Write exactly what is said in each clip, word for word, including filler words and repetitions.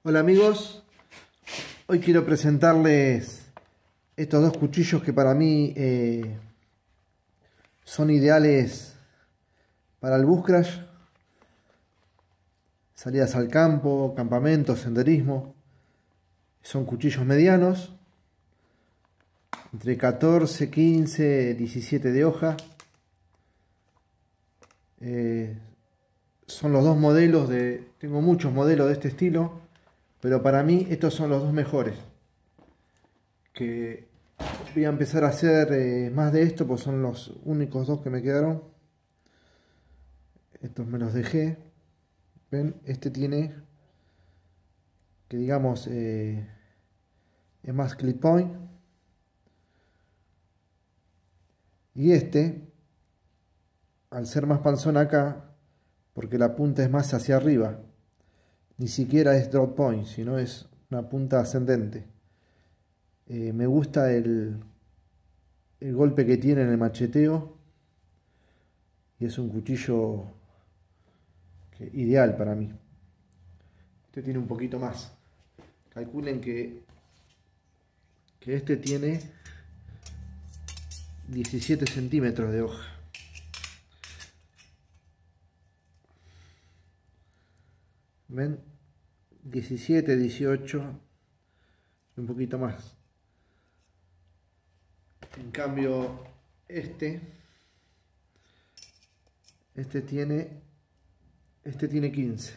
Hola amigos, hoy quiero presentarles estos dos cuchillos que para mí eh, son ideales para el bush crash, salidas al campo, campamentos, senderismo. Son cuchillos medianos, entre catorce, quince, diecisiete de hoja. Eh, son los dos modelos de, tengo muchos modelos de este estilo, pero para mí estos son los dos mejores. Que voy a empezar a hacer eh, más de esto, pues son los únicos dos que me quedaron. Estos me los dejé. Ven, este tiene, que digamos, eh, es más clip point. Y este, al ser más panzón acá, porque la punta es más hacia arriba, ni siquiera es drop point, sino es una punta ascendente. Eh, me gusta el, el golpe que tiene en el macheteo, y es un cuchillo que, ideal para mí. Este tiene un poquito más. Calculen que, que este tiene diecisiete centímetros de hoja. ¿Ven? diecisiete, dieciocho, un poquito más. En cambio, este, este tiene, este tiene quince.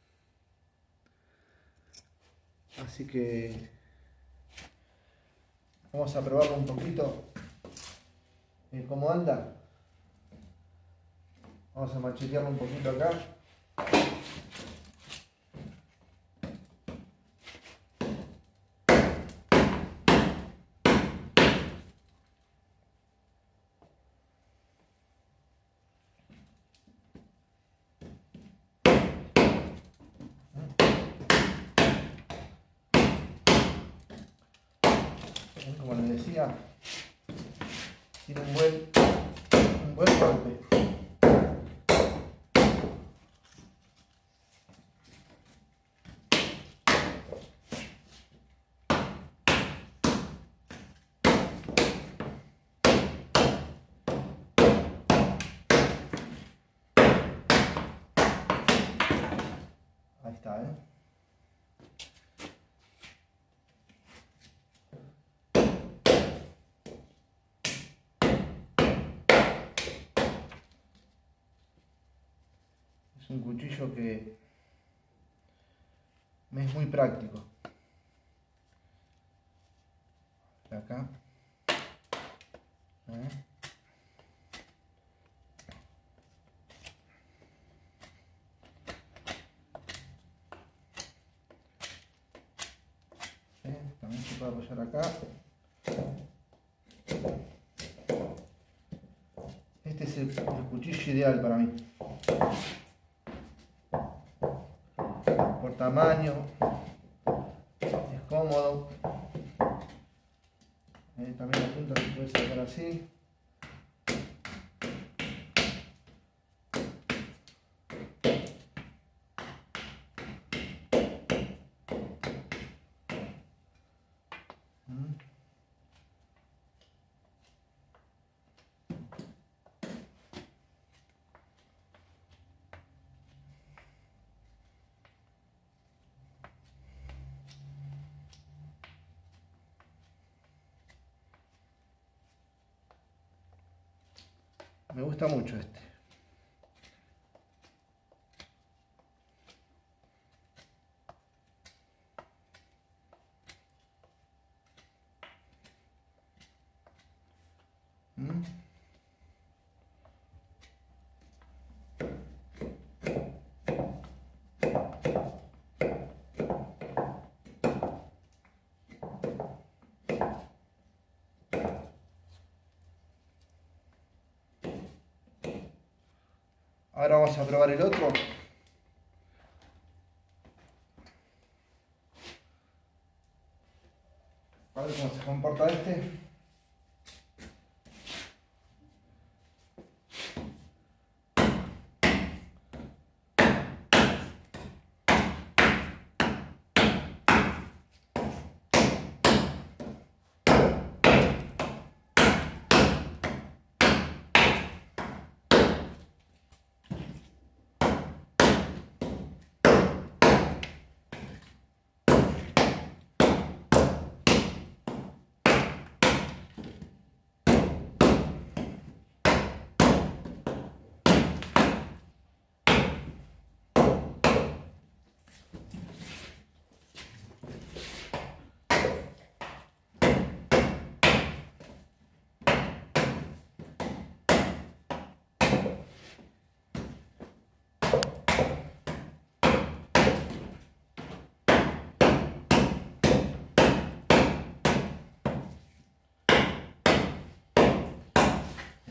Así que vamos a probarlo un poquito. Eh, ¿Cómo anda? Vamos a machetearlo un poquito acá. Como les decía, tiene un buen, un buen golpe. Ahí está, ¿eh? Es un cuchillo que me es muy práctico. Acá. ¿Eh? ¿Eh? También se puede apoyar acá. Este es el, el cuchillo ideal para mí. Por tamaño, es cómodo. Eh, también la punta se puede sacar así. Mm. Me gusta mucho este. ¿Mm? Ahora vamos a probar el otro. A ver cómo se comporta este.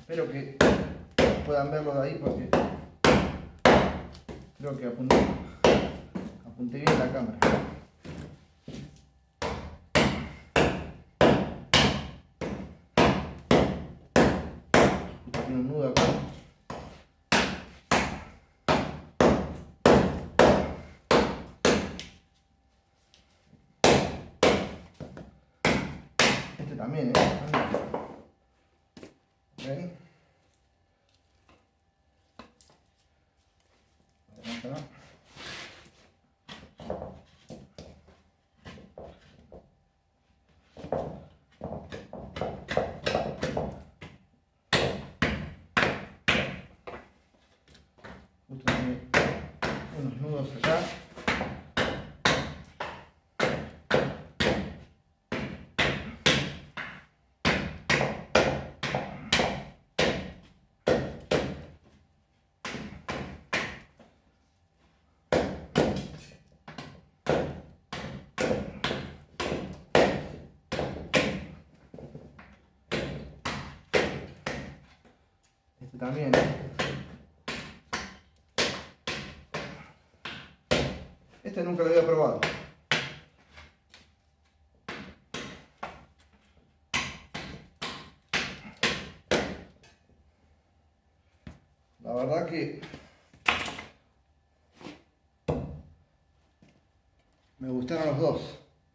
Espero que puedan verlo de ahí porque creo que apunté, apunté bien la cámara. Tiene un nudo acá. Este también, ¿eh? ¿Ven? Acá. Justo tiene unos nudos acá. Este también. Este nunca lo había probado. La verdad que me gustaron los dos.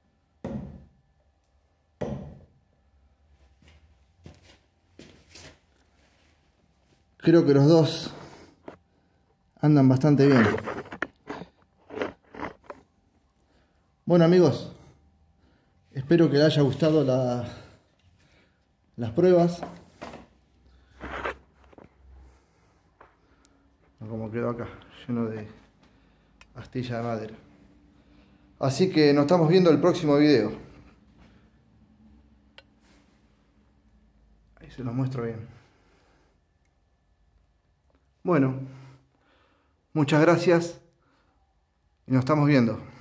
Creo que los dos andan bastante bien. Bueno amigos, espero que les haya gustado la, las pruebas. Como quedó acá, lleno de astilla de madera. Así que nos estamos viendo el próximo video. Ahí se los muestro bien. Bueno, muchas gracias y nos estamos viendo.